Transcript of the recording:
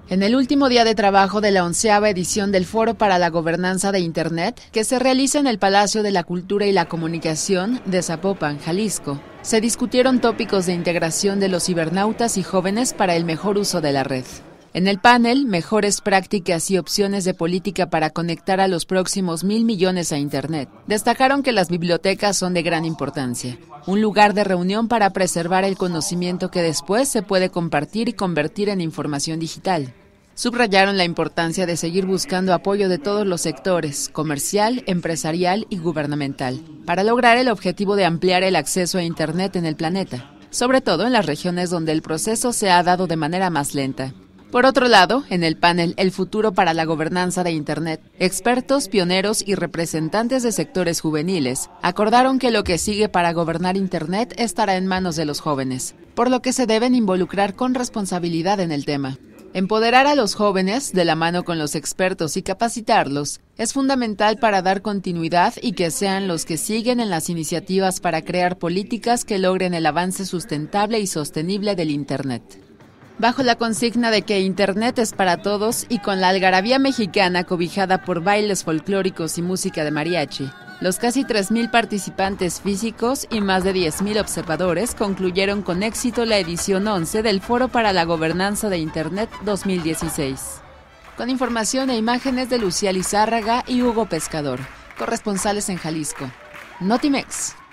En el último día de trabajo de la 11ª edición del Foro para la Gobernanza de Internet, que se realiza en el Palacio de la Cultura y la Comunicación de Zapopan, Jalisco, se discutieron tópicos de integración de los cibernautas y jóvenes para el mejor uso de la red. En el panel, mejores prácticas y opciones de política para conectar a los próximos 1.000 millones a Internet, destacaron que las bibliotecas son de gran importancia, un lugar de reunión para preservar el conocimiento que después se puede compartir y convertir en información digital. Subrayaron la importancia de seguir buscando apoyo de todos los sectores, comercial, empresarial y gubernamental, para lograr el objetivo de ampliar el acceso a Internet en el planeta, sobre todo en las regiones donde el proceso se ha dado de manera más lenta. Por otro lado, en el panel El futuro para la gobernanza de Internet, expertos, pioneros y representantes de sectores juveniles acordaron que lo que sigue para gobernar Internet estará en manos de los jóvenes, por lo que se deben involucrar con responsabilidad en el tema. Empoderar a los jóvenes, de la mano con los expertos y capacitarlos, es fundamental para dar continuidad y que sean los que siguen en las iniciativas para crear políticas que logren el avance sustentable y sostenible del Internet. Bajo la consigna de que Internet es para todos y con la algarabía mexicana cobijada por bailes folclóricos y música de mariachi, los casi 3.000 participantes físicos y más de 10.000 observadores concluyeron con éxito la edición 11 del Foro para la Gobernanza de Internet 2016. Con información e imágenes de Lucía Lizárraga y Hugo Pescador, corresponsales en Jalisco. Notimex.